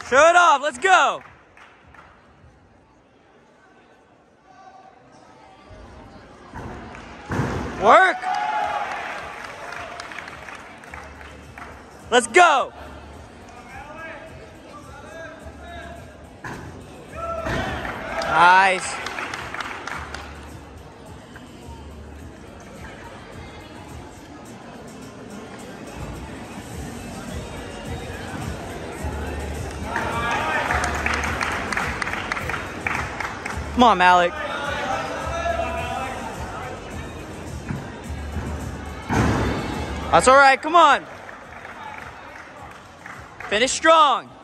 Show it off. Let's go. Work. Let's go. Nice. Come on, Malik. That's all right. Come on. Finish strong.